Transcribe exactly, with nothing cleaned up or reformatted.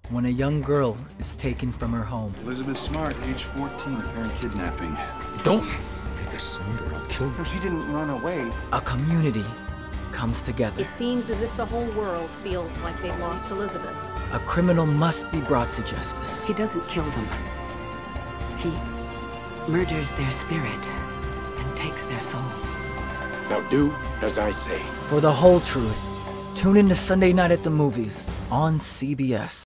when a young girl is taken from her home. Elizabeth Smart, age fourteen, apparent kidnapping. Don't make a sound or I'll kill you. No, she didn't run away. A community comes together. It seems as if the whole world feels like they've lost Elizabeth. A criminal must be brought to justice. He doesn't kill them. He murders their spirit and takes their soul. Now do as I say. For the whole truth, tune in to Sunday Night at the Movies on C B S.